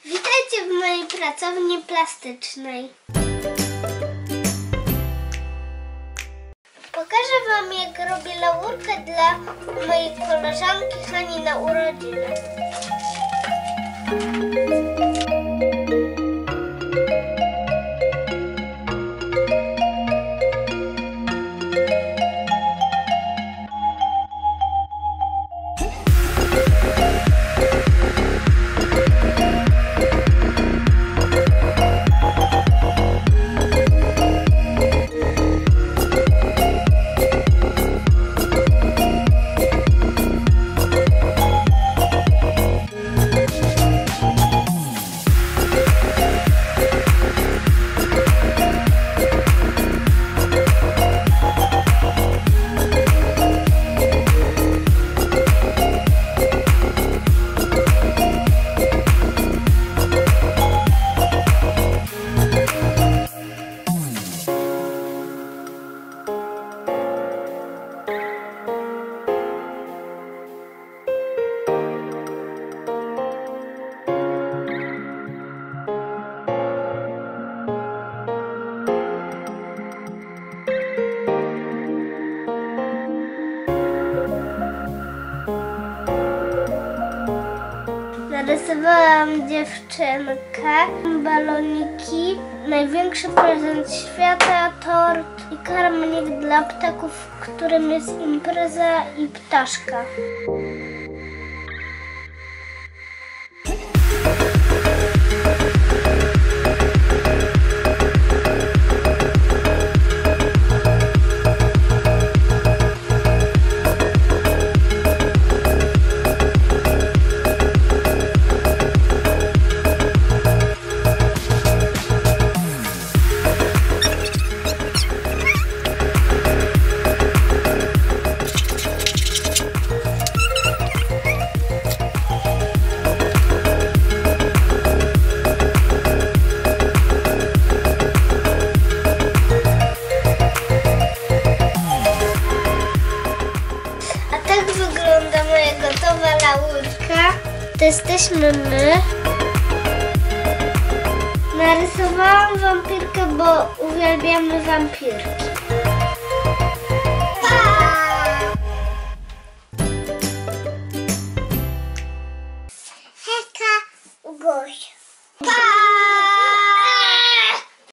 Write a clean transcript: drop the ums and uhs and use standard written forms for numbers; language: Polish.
Witajcie w mojej pracowni plastycznej. Pokażę wam, jak robię laurkę dla mojej koleżanki Hani na urodziny. Narysowałam dziewczynkę, baloniki, największy prezent świata, tort i karmnik dla ptaków, w którym jest impreza i ptaszka. Tak wygląda moja gotowa laurka. To jesteśmy my. Narysowałam wampirkę, bo uwielbiamy wampirki.